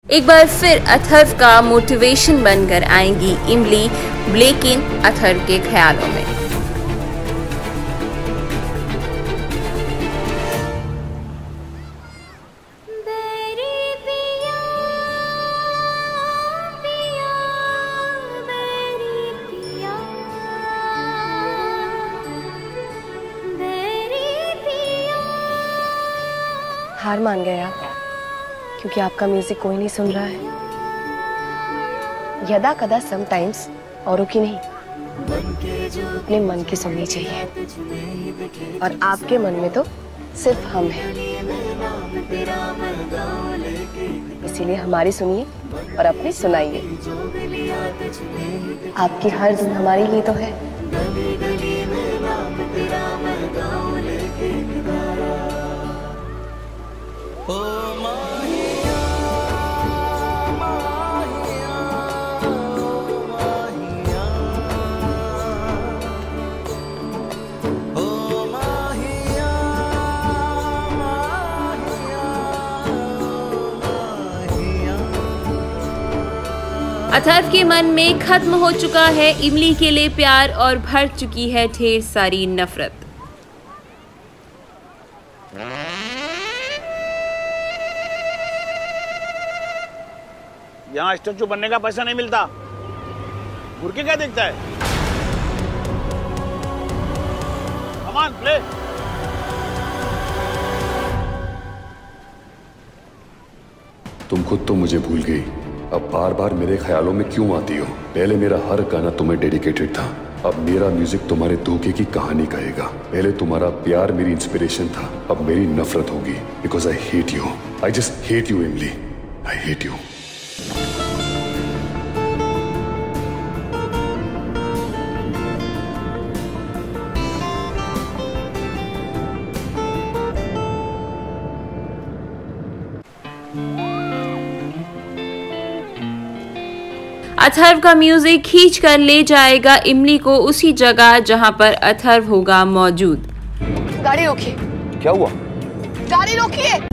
एक बार फिर अथर्व का मोटिवेशन बनकर आएंगी इमली, लेकिन अथर्व के ख्यालों में। हार मान गए आप, क्योंकि आपका म्यूजिक कोई नहीं सुन रहा है। यदा कदा समटाइम्स औरों की नहीं, अपने मन की सुननी चाहिए। और आपके मन में तो सिर्फ हम हैं, इसीलिए हमारी सुनिए और अपनी सुनाइए। आपकी हर धुन हमारे लिए तो है। अथर्व के मन में खत्म हो चुका है इमली के लिए प्यार और भर चुकी है ढेर सारी नफरत। यहाँ स्टैचू बनने का पैसा नहीं मिलता, घूर के क्या देखता है? Come on play. तुम खुद तो मुझे भूल गई, अब बार बार मेरे ख्यालों में क्यों आती हो? पहले मेरा हर गाना तुम्हें डेडिकेटेड था, अब मेरा म्यूजिक तुम्हारे धोखे की कहानी कहेगा। पहले तुम्हारा प्यार मेरी इंस्पिरेशन था, अब मेरी नफरत होगी। Because I hate you, I just hate you Imli, I hate you. Atharva का म्यूजिक खींच कर ले जाएगा इमली को उसी जगह जहां पर अथर्व होगा मौजूद। गाड़ी रोकिए। क्या हुआ? गाड़ी रोकिए।